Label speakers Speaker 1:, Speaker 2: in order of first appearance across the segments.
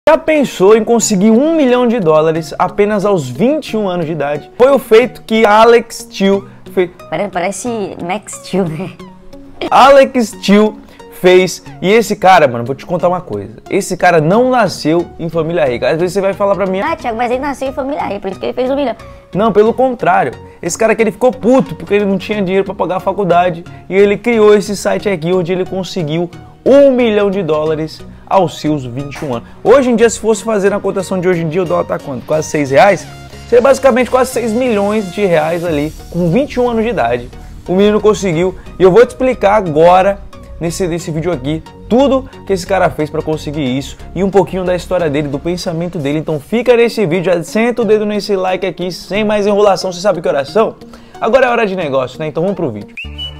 Speaker 1: Já pensou em conseguir $1 milhão apenas aos 21 anos de idade? Foi o feito que Alex Tew fez.
Speaker 2: Parece Max Tew, né?
Speaker 1: Alex Tew fez. E esse cara, mano, vou te contar uma coisa. Esse cara não nasceu em família rica. Às vezes você vai falar pra mim:
Speaker 2: Ah, Thiago, mas ele nasceu em família rica, por isso que ele fez $1 milhão.
Speaker 1: Não, pelo contrário. Esse cara aqui, ele ficou puto porque ele não tinha dinheiro pra pagar a faculdade. E ele criou esse site aqui onde ele conseguiu $1 milhão aos seus 21 anos. Hoje em dia, se fosse fazer na cotação de hoje em dia, o dólar tá quanto? Quase R$6? Seria basicamente quase R$6 milhões ali, com 21 anos de idade. O menino conseguiu, e eu vou te explicar agora, nesse vídeo aqui, tudo que esse cara fez para conseguir isso, e um pouquinho da história dele, do pensamento dele. Então fica nesse vídeo, senta o dedo nesse like aqui, sem mais enrolação. Você sabe que oração? Agora é hora de negócio, né? Então vamos pro vídeo.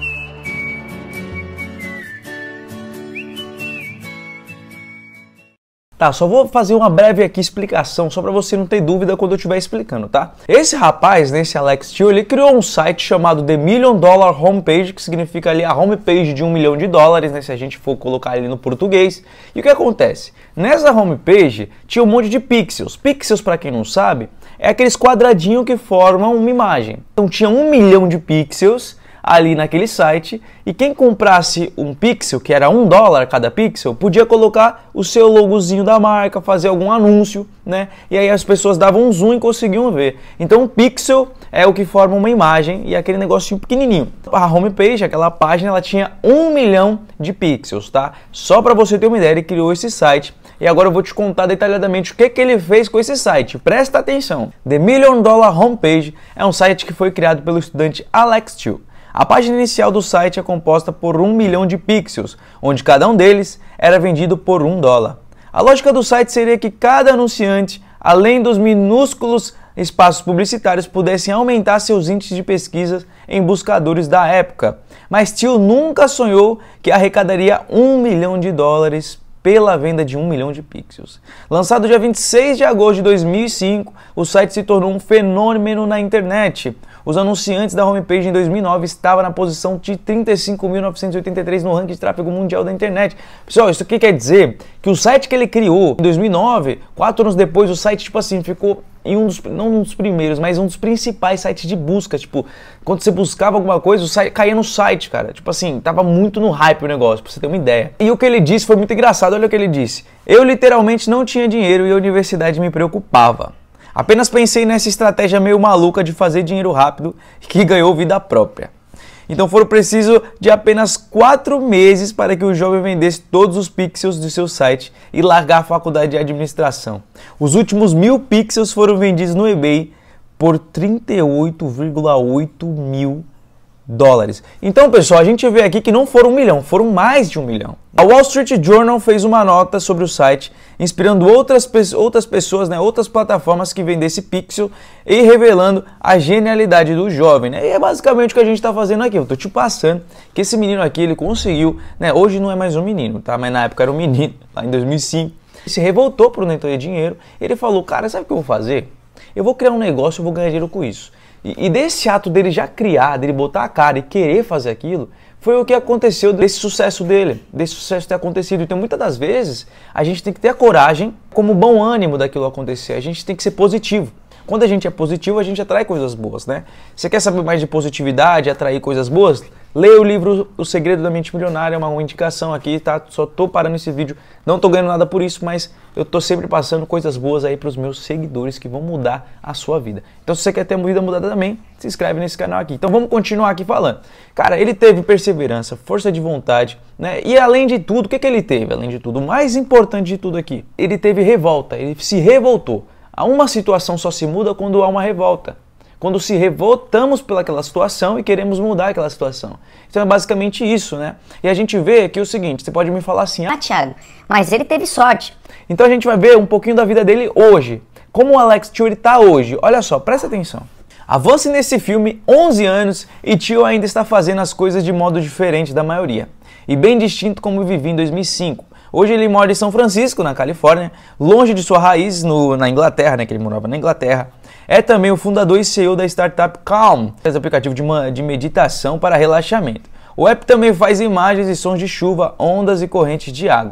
Speaker 1: Tá, só vou fazer uma breve aqui explicação, só para você não ter dúvida quando eu estiver explicando, tá? Esse rapaz, esse Alex Tew, ele criou um site chamado The $1 Million Homepage, que significa ali a homepage de $1 milhão, né? Se a gente for colocar ali no português. E o que acontece? Nessa homepage tinha um monte de pixels. Pixels, para quem não sabe, é aqueles quadradinhos que formam uma imagem. Então tinha 1 milhão de pixels ali naquele site, e quem comprasse um pixel, que era $1 cada pixel, podia colocar o seu logozinho da marca, fazer algum anúncio, né? E aí as pessoas davam um zoom e conseguiam ver. Então um pixel é o que forma uma imagem, e aquele negocinho pequenininho. A homepage, aquela página, ela tinha 1 milhão de pixels, tá? Só para você ter uma ideia, ele criou esse site. E agora eu vou te contar detalhadamente o que ele fez com esse site. Presta atenção. The $1 Million Homepage é um site que foi criado pelo estudante Alex Tew. A página inicial do site é composta por 1 milhão de pixels, onde cada um deles era vendido por $1. A lógica do site seria que cada anunciante, além dos minúsculos espaços publicitários, pudessem aumentar seus índices de pesquisa em buscadores da época. Mas Tew nunca sonhou que arrecadaria $1 milhão pela venda de 1 milhão de pixels. Lançado dia 26 de agosto de 2005, o site se tornou um fenômeno na internet. Os anunciantes da homepage em 2009 estavam na posição de 35.983 no ranking de tráfego mundial da internet. Pessoal, isso aqui quer dizer que o site que ele criou em 2009, 4 anos depois, o site, tipo assim, ficou em não um dos primeiros, mas um dos principais sites de busca. Tipo, quando você buscava alguma coisa, o site caía no site, cara. Tipo assim, tava muito no hype o negócio, pra você ter uma ideia. E o que ele disse foi muito engraçado, olha o que ele disse. Eu literalmente não tinha dinheiro e a universidade me preocupava. Apenas pensei nessa estratégia meio maluca de fazer dinheiro rápido que ganhou vida própria. Então foram preciso de apenas 4 meses para que o jovem vendesse todos os pixels do seu site e largar a faculdade de administração. Os últimos 1000 pixels foram vendidos no eBay por $38,8 mil. Então, pessoal, a gente vê aqui que não foram 1 milhão, foram mais de 1 milhão. A Wall Street Journal fez uma nota sobre o site, inspirando outras pessoas, né, outras plataformas que vendessem pixel e revelando a genialidade do jovem, né? E é basicamente o que a gente está fazendo aqui. Eu tô te passando que esse menino aqui, ele conseguiu, né? Hoje não é mais um menino, tá? Mas na época era um menino, lá em 2005. Ele se revoltou por não ter dinheiro. Ele falou: cara, sabe o que eu vou fazer? Eu vou criar um negócio, eu vou ganhar dinheiro com isso. E desse ato dele já criar, dele botar a cara e querer fazer aquilo, foi o que aconteceu desse sucesso dele, desse sucesso ter acontecido. Então, muitas das vezes, a gente tem que ter a coragem, como bom ânimo daquilo acontecer. A gente tem que ser positivo. Quando a gente é positivo, a gente atrai coisas boas, né? Você quer saber mais de positividade, atrair coisas boas? Leia o livro O Segredo da Mente Milionária, é uma indicação aqui, tá? Só tô parando esse vídeo, não tô ganhando nada por isso, mas eu tô sempre passando coisas boas aí pros meus seguidores que vão mudar a sua vida. Então, se você quer ter uma vida mudada também, se inscreve nesse canal aqui. Então, vamos continuar aqui falando. Cara, ele teve perseverança, força de vontade, né? E além de tudo, o que ele teve? Além de tudo, o mais importante de tudo aqui, ele teve revolta, ele se revoltou. Uma situação só se muda quando há uma revolta. Quando se revoltamos pelaquela situação e queremos mudar aquela situação. Então é basicamente isso, né? E a gente vê que é o seguinte, você pode me falar assim:
Speaker 2: Ah, Thiago, mas ele teve sorte.
Speaker 1: Então a gente vai ver um pouquinho da vida dele hoje. Como o Alex Tew está hoje. Olha só, presta atenção. Avance nesse filme, 11 anos, e Tew ainda está fazendo as coisas de modo diferente da maioria. E bem distinto como vivia em 2005. Hoje ele mora em São Francisco, na Califórnia, longe de sua raiz na Inglaterra, né, que ele morava na Inglaterra. É também o fundador e CEO da startup Calm, esse aplicativo de meditação para relaxamento. O app também faz imagens e sons de chuva, ondas e correntes de água.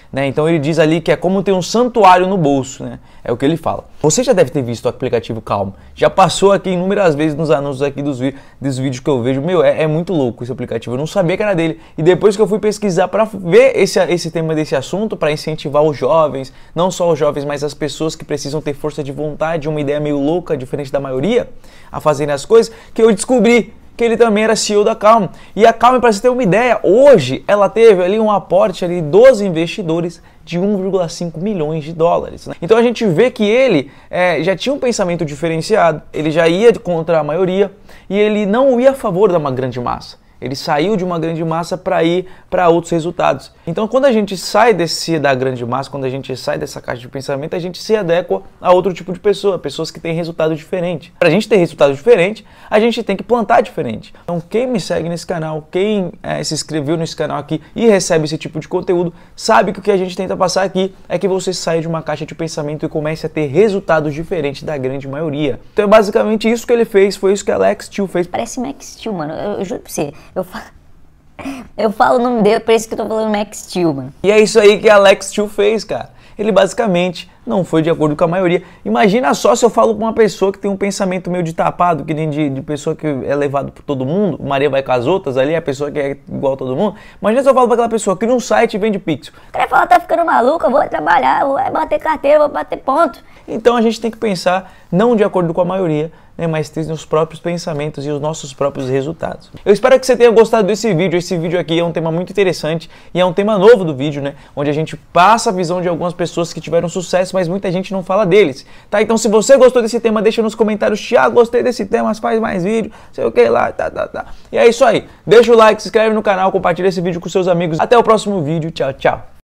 Speaker 1: né? Então ele diz ali que é como ter um santuário no bolso, né? É o que ele fala. Você já deve ter visto o aplicativo Calm. Já passou aqui inúmeras vezes nos anúncios aqui dos vídeos que eu vejo. Meu, é muito louco esse aplicativo. Eu não sabia que era dele. E depois que eu fui pesquisar para ver esse tema desse assunto, para incentivar os jovens, não só os jovens, mas as pessoas que precisam ter força de vontade, uma ideia meio louca, diferente da maioria, a fazerem as coisas, que eu descobri que ele também era CEO da Calm. E a Calm, para você ter uma ideia, hoje ela teve ali um aporte ali dos investidores de 1,5 milhões de dólares. Né? Então a gente vê que ele já tinha um pensamento diferenciado, ele já ia contra a maioria e ele não ia a favor da uma grande massa. Ele saiu de uma grande massa para ir para outros resultados. Então, quando a gente sai da grande massa, quando a gente sai dessa caixa de pensamento, a gente se adequa a outro tipo de pessoa, pessoas que têm resultado diferente. Para a gente ter resultado diferente, a gente tem que plantar diferente. Então, quem me segue nesse canal, quem se inscreveu nesse canal aqui e recebe esse tipo de conteúdo, sabe que o que a gente tenta passar aqui é que você saia de uma caixa de pensamento e comece a ter resultados diferentes da grande maioria. Então, é basicamente isso que ele fez, foi isso que Alex Tew fez.
Speaker 2: Parece Max Tew, mano. Eu juro pra você. Eu falo o nome dele, por isso que eu tô falando Alex Tew, mano.
Speaker 1: E é isso aí que Alex Tew fez, cara. Ele basicamente não foi de acordo com a maioria. Imagina só se eu falo com uma pessoa que tem um pensamento meio de tapado, que nem de pessoa que é levado por todo mundo, Maria vai com as outras ali, a pessoa que é igual a todo mundo. Imagina se eu falo pra aquela pessoa, cria um site e vende pixel.
Speaker 2: O cara fala, tá ficando maluco, eu vou trabalhar, vou bater carteira, vou bater ponto.
Speaker 1: Então a gente tem que pensar não de acordo com a maioria, né, mas ter os próprios pensamentos e os nossos próprios resultados. Eu espero que você tenha gostado desse vídeo. Esse vídeo aqui é um tema muito interessante e é um tema novo do vídeo, né, onde a gente passa a visão de algumas pessoas que tiveram sucesso, mas muita gente não fala deles, tá? Então se você gostou desse tema, deixa nos comentários, Thiago, gostei desse tema, faz mais vídeo, sei o que lá, tá. E é isso aí. Deixa o like, se inscreve no canal, compartilha esse vídeo com seus amigos. Até o próximo vídeo. Tchau, tchau.